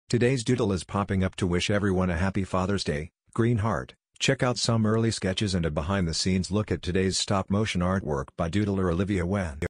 Today's doodle is popping up to wish everyone a happy Father's Day, green heart. Check out some early sketches and a behind-the-scenes look at today's stop-motion artwork by Doodler Olivia.